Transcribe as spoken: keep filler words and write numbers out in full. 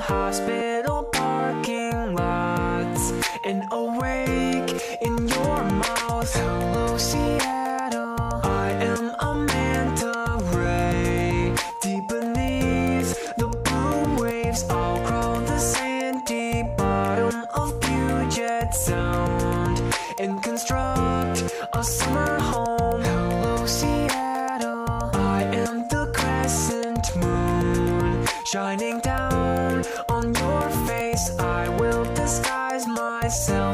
hospital parking lots, and awake in your mouth. Hello, Seattle. I am a manta ray. Deep beneath the blue waves, I'll crawl the sandy bottom of Puget Sound and construct a summer home. Hello, Seattle. I am the crescent moon shining down on your face. I will disguise myself